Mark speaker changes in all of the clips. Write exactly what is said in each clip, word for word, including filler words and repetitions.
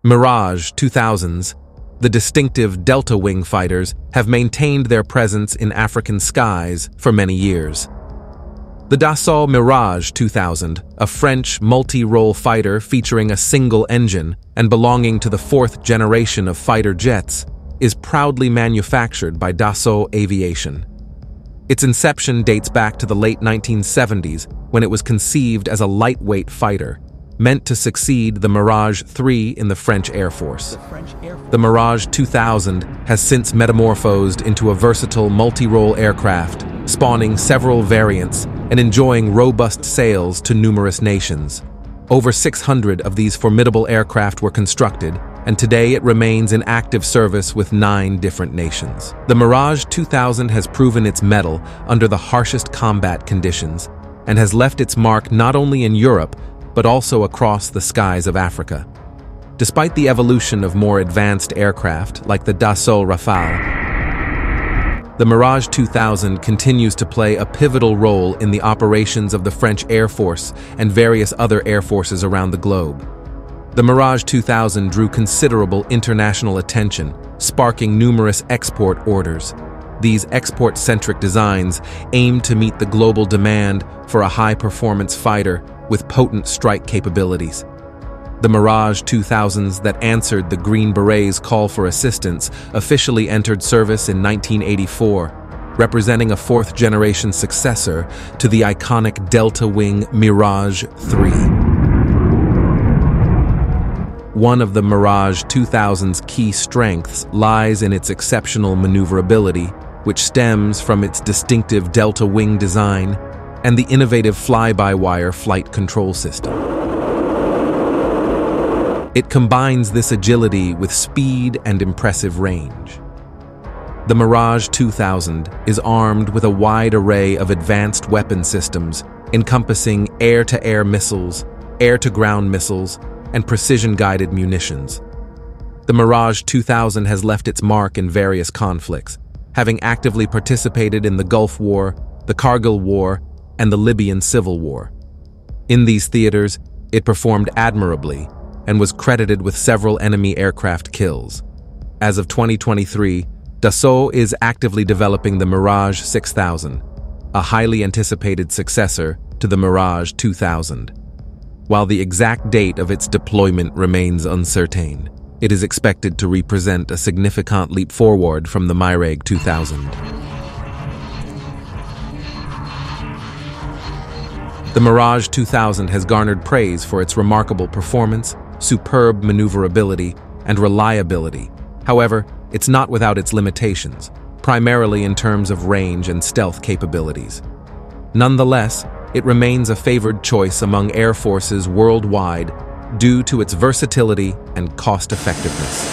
Speaker 1: Mirage two thousands, the distinctive Delta Wing fighters, have maintained their presence in African skies for many years. The Dassault Mirage two thousand, a French multi-role fighter featuring a single engine and belonging to the fourth generation of fighter jets, is proudly manufactured by Dassault Aviation. Its inception dates back to the late nineteen seventies when it was conceived as a lightweight fighter, meant to succeed the Mirage three in the French Air Force. The Mirage two thousand has since metamorphosed into a versatile multi-role aircraft, spawning several variants and enjoying robust sales to numerous nations. Over six hundred of these formidable aircraft were constructed, and today it remains in active service with nine different nations. The Mirage two thousand has proven its mettle under the harshest combat conditions and has left its mark not only in Europe, but also across the skies of Africa. Despite the evolution of more advanced aircraft like the Dassault Rafale, the Mirage two thousand continues to play a pivotal role in the operations of the French Air Force and various other air forces around the globe. The Mirage two thousand drew considerable international attention, sparking numerous export orders. These export-centric designs aim to meet the global demand for a high-performance fighter with potent strike capabilities. The Mirage two thousands that answered the Green Berets' call for assistance officially entered service in nineteen eighty-four, representing a fourth-generation successor to the iconic Delta Wing Mirage three. One of the Mirage two thousand's key strengths lies in its exceptional maneuverability, which stems from its distinctive Delta Wing design and the innovative fly-by-wire flight control system. It combines this agility with speed and impressive range. The Mirage two thousand is armed with a wide array of advanced weapon systems encompassing air-to-air missiles, air-to-ground missiles, and precision-guided munitions. The Mirage two thousand has left its mark in various conflicts, having actively participated in the Gulf War, the Kargil War, and the Libyan Civil War. In these theaters, it performed admirably and was credited with several enemy aircraft kills. As of twenty twenty-three, Dassault is actively developing the Mirage six thousand, a highly anticipated successor to the Mirage two thousand. While the exact date of its deployment remains uncertain, it is expected to represent a significant leap forward from the Mirage two thousand. The Mirage two thousand has garnered praise for its remarkable performance, superb maneuverability, and reliability. However, it's not without its limitations, primarily in terms of range and stealth capabilities. Nonetheless, it remains a favored choice among air forces worldwide due to its versatility and cost-effectiveness.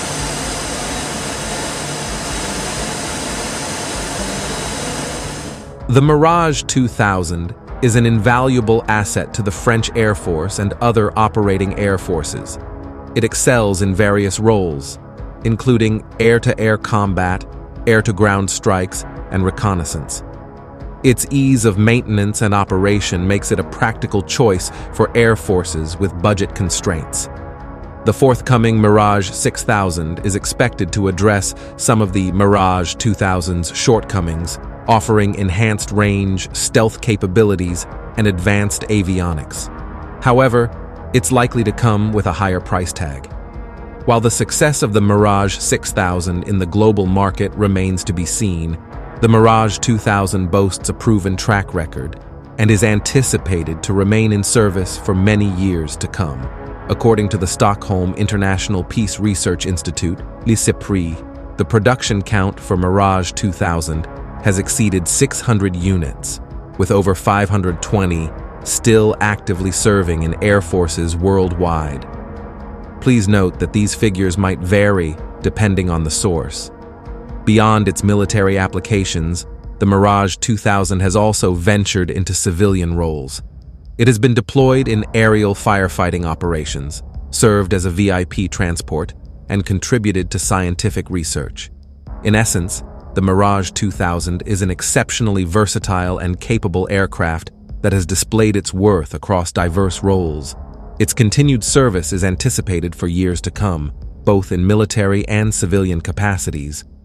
Speaker 1: The Mirage two thousand is an invaluable asset to the French Air Force and other operating air forces. It excels in various roles, including air-to-air combat, air-to-ground strikes, and reconnaissance. Its ease of maintenance and operation makes it a practical choice for air forces with budget constraints. The forthcoming Mirage six thousand is expected to address some of the Mirage two thousand's shortcomings, offering enhanced range, stealth capabilities, and advanced avionics. However, it's likely to come with a higher price tag. While the success of the Mirage six thousand in the global market remains to be seen, the Mirage two thousand boasts a proven track record and is anticipated to remain in service for many years to come. According to the Stockholm International Peace Research Institute, L I C E P R I, the production count for Mirage two thousand has exceeded six hundred units, with over five hundred twenty still actively serving in air forces worldwide. Please note that these figures might vary depending on the source. Beyond its military applications, the Mirage two thousand has also ventured into civilian roles. It has been deployed in aerial firefighting operations, served as a V I P transport, and contributed to scientific research. In essence, the Mirage two thousand is an exceptionally versatile and capable aircraft that has displayed its worth across diverse roles. Its continued service is anticipated for years to come, both in military and civilian capacities,